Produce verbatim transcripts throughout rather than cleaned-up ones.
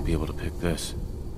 be able to pick this.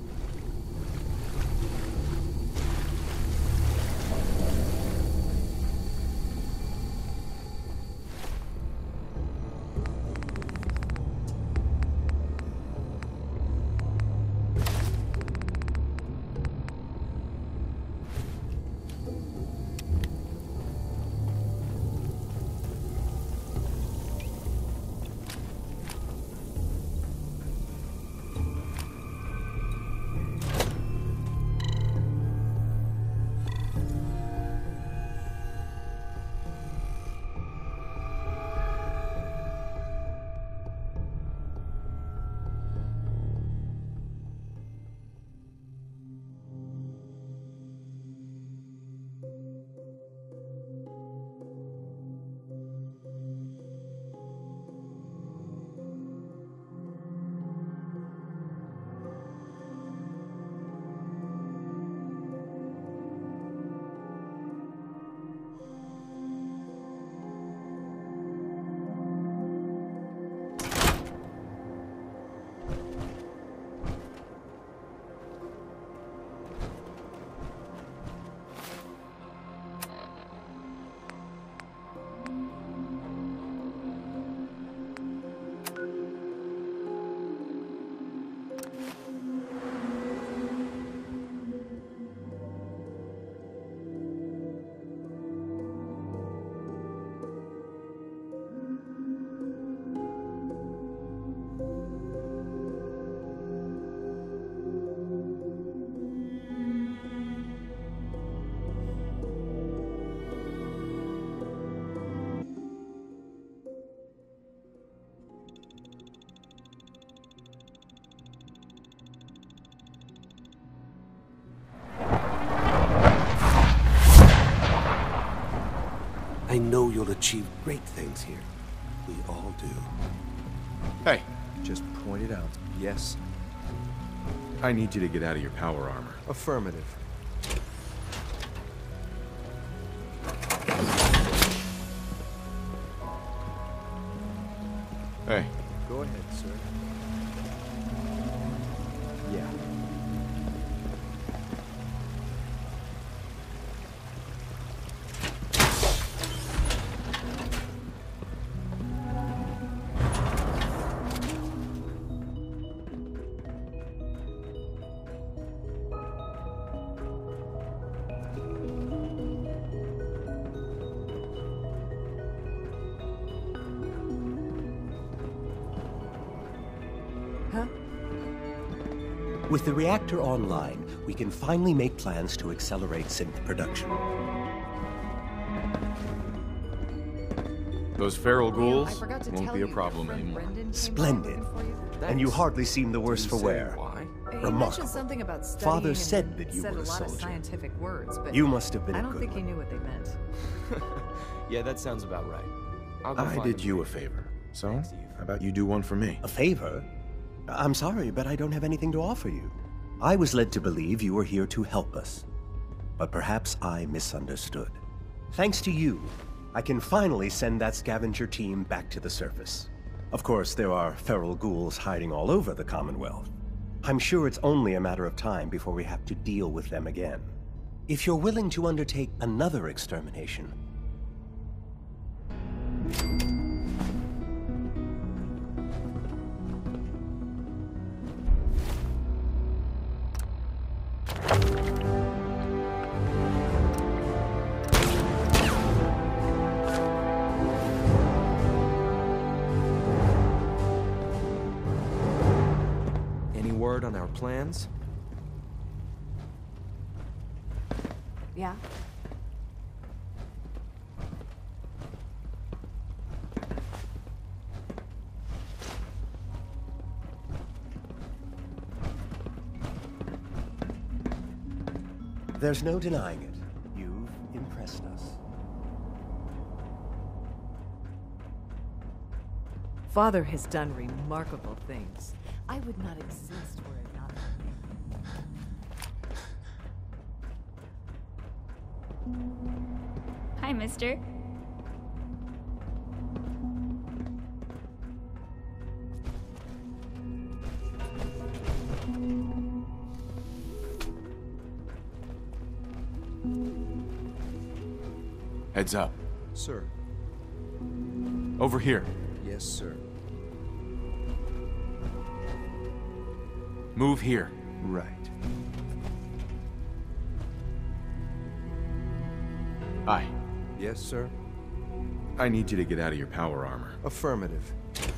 I know you'll achieve great things here. We all do. Hey, Just point it out. Yes. I need you to get out of your power armor. Affirmative. hey. Go ahead, sir. Yeah. With the reactor online, we can finally make plans to accelerate synth production. Those feral ghouls I forgot to won't tell be a you, problem your friend anymore. Brendan came Splendid. by looking for you. And you hardly seem the worse for Didn't say wear. Why? He Remarkable. mentioned something about studying Father and said that you said were a a lot of soldier. scientific words, but You must have been I a don't good think he one. knew what they meant. Yeah, that sounds about right. I'll go I find did him. you a favor. So, Thanks to you. how about you do one for me? A favor? I'm sorry, but I don't have anything to offer you. I was led to believe you were here to help us. But perhaps I misunderstood. Thanks to you, I can finally send that scavenger team back to the surface. Of course, there are feral ghouls hiding all over the Commonwealth. I'm sure it's only a matter of time before we have to deal with them again. If you're willing to undertake another extermination, Any word on our plans? Yeah? there's no denying it. You've impressed us. Father has done remarkable things. I would not exist were it not for him. Hi, mister. Heads up. Sir. Over here. Yes, sir. Move here. Right. Aye. Yes, sir. I need you to get out of your power armor. Affirmative.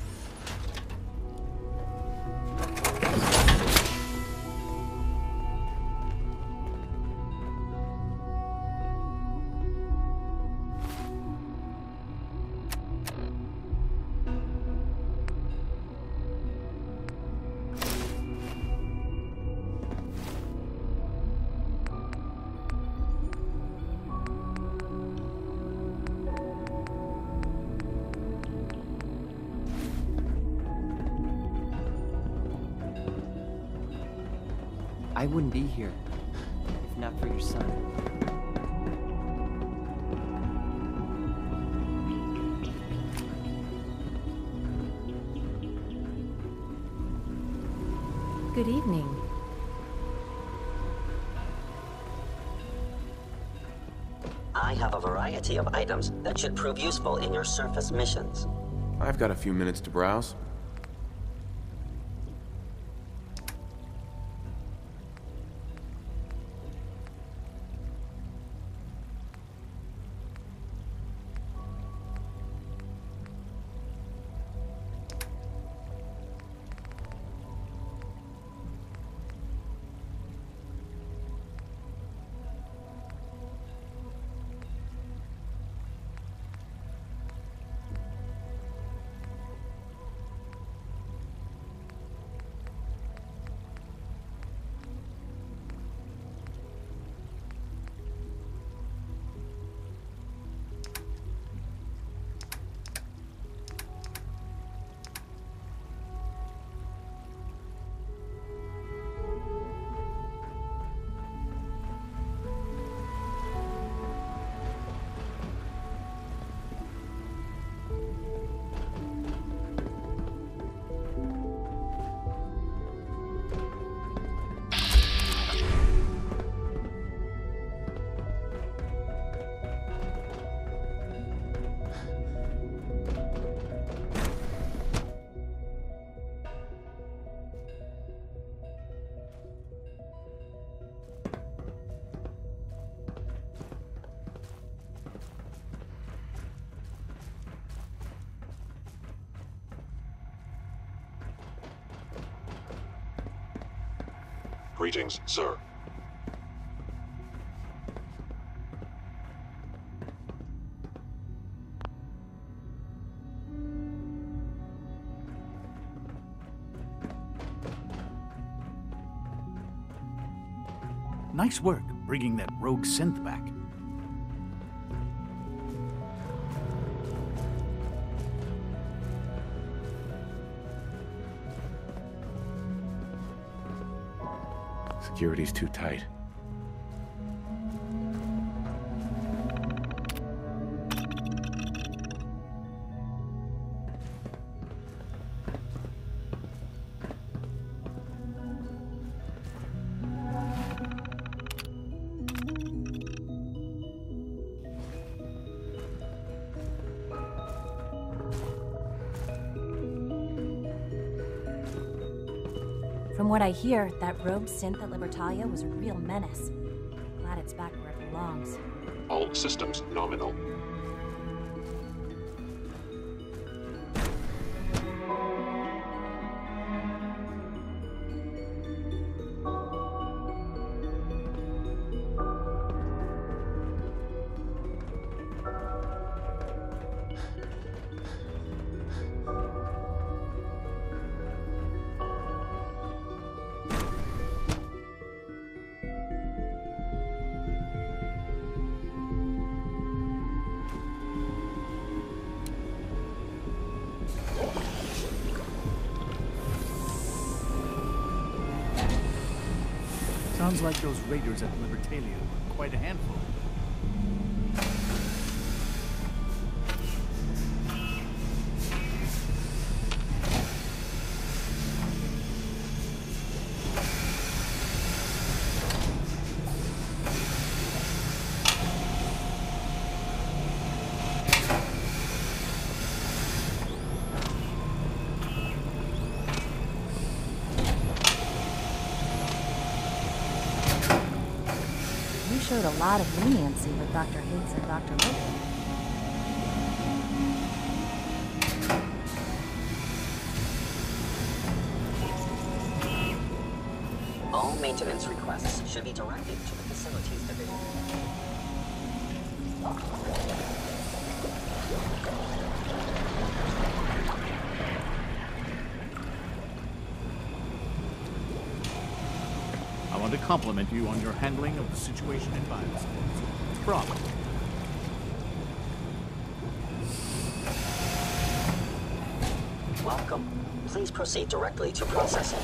I wouldn't be here if not for your son. Good evening. I have a variety of items that should prove useful in your surface missions. I've got a few minutes to browse. Greetings, sir. Nice work bringing that rogue synth back. Security's too tight. From what I hear, that rogue synth at Libertalia was a real menace. Glad it's back where it belongs. All systems nominal. Sounds like those raiders at Libertalia were quite a handful. showed a lot of leniency with Doctor Higgs and Doctor Logan. All maintenance requests should be directed to the Facilities Division. I want to compliment you on your handling of the situation in Biospace. Bravo. Welcome. Please proceed directly to processing.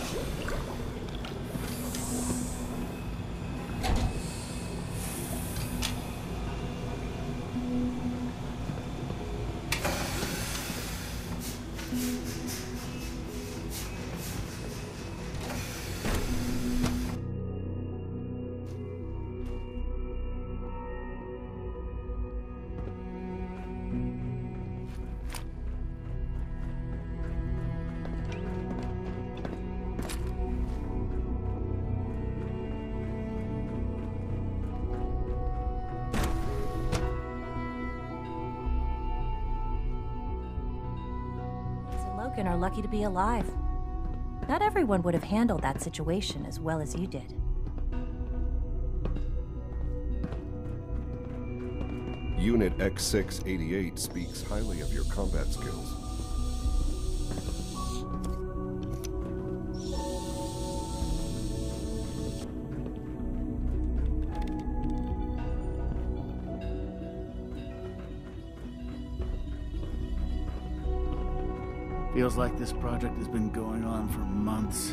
Logan are lucky to be alive. Not everyone would have handled that situation as well as you did. Unit X six eighty-eight speaks highly of your combat skills. Feels like this project has been going on for months.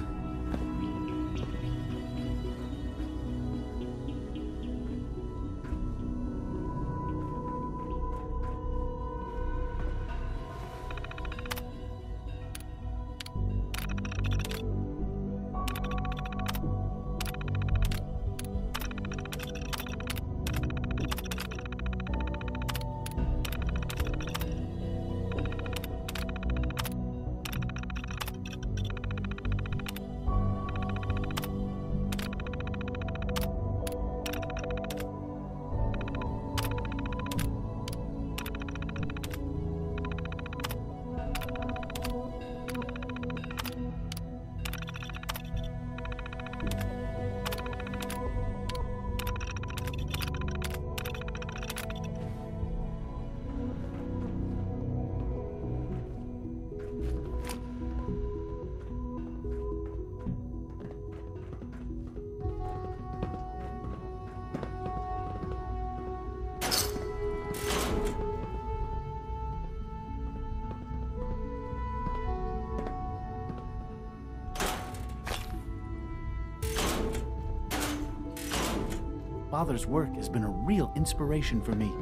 Father's work has been a real inspiration for me.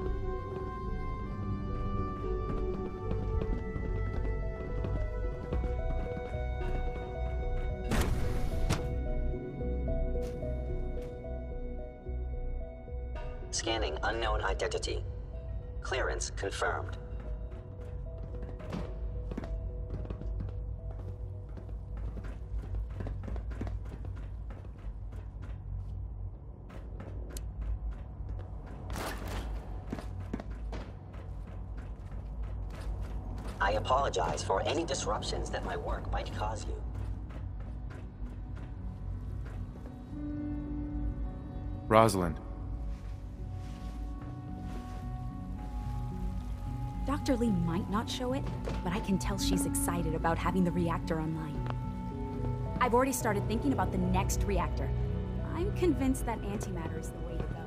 Scanning unknown identity. Clearance confirmed. I apologize for any disruptions that my work might cause you. Rosalind. Doctor Lee might not show it, but I can tell she's excited about having the reactor online. I've already started thinking about the next reactor. I'm convinced that antimatter is the way to go.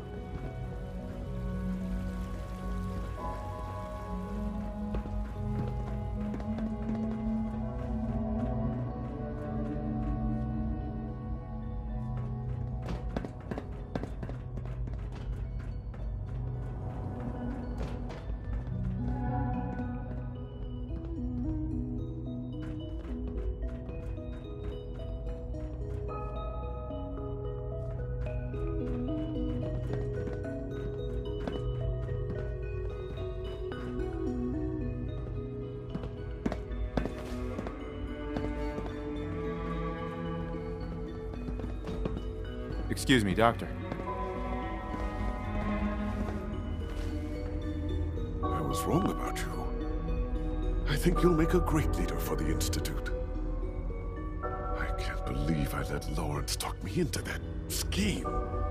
Excuse me, Doctor. was wrong about you. I think you'll make a great leader for the Institute. I can't believe I let Lawrence talk me into that scheme.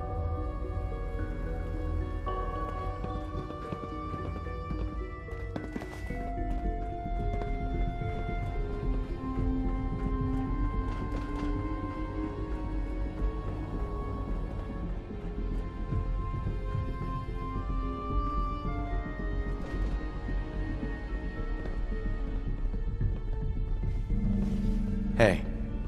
Hey.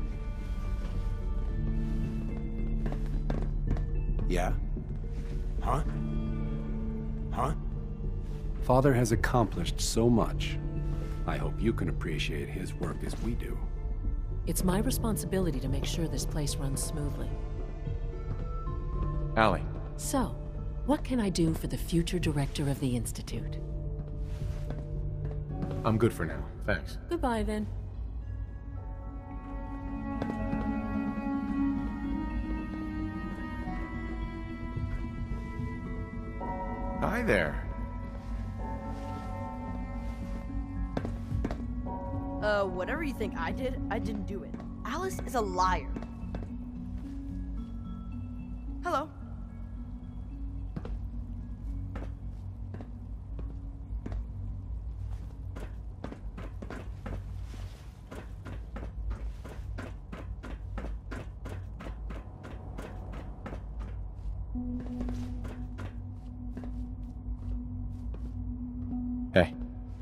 Yeah? Huh? Huh? Father has accomplished so much. I hope you can appreciate his work as we do. It's my responsibility to make sure this place runs smoothly. Allie. So, what can I do for the future director of the Institute? I'm good for now, thanks. Goodbye, then. Hi there. Uh, whatever you think I did, I didn't do it. Alice is a liar. Hello. Hey.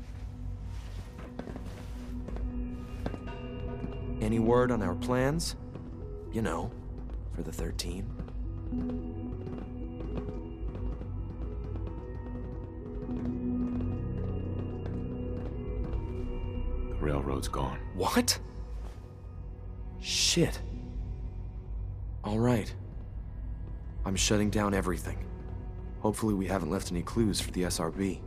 Any word on our plans? You know, for the thirteen. The railroad's gone. What? Shit. All right. I'm shutting down everything. Hopefully we haven't left any clues for the S R B.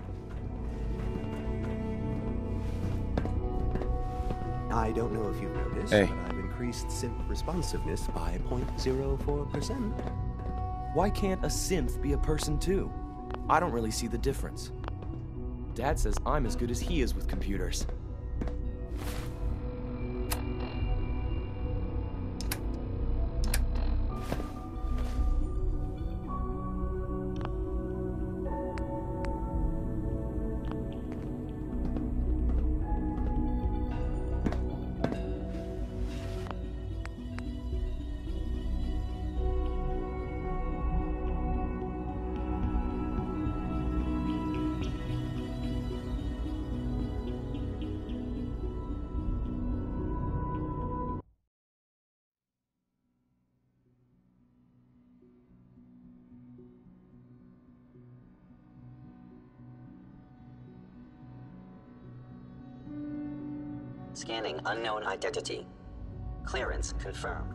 I don't know if you've noticed, Hey. but I've increased synth responsiveness by zero point zero four percent. Why can't a synth be a person too? I don't really see the difference. Dad says I'm as good as he is with computers. Scanning unknown identity. Clearance confirmed.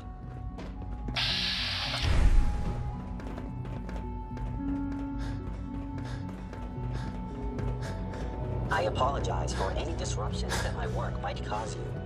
I apologize for any disruptions that my work might cause you.